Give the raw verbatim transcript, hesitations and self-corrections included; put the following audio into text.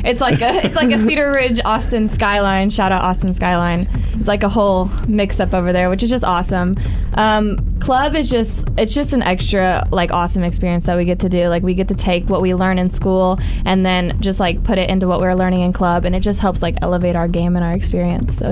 It's like a it's like a Cedar Ridge Austin skyline. Shout out Austin skyline. It's like a whole mix up over there, which is just awesome. Um, club is just it's just an extra like awesome experience that we get to do. Like we get to take what we learn in school and then just like put it into what we're learning in club, and it just helps like elevate our game and our experience. So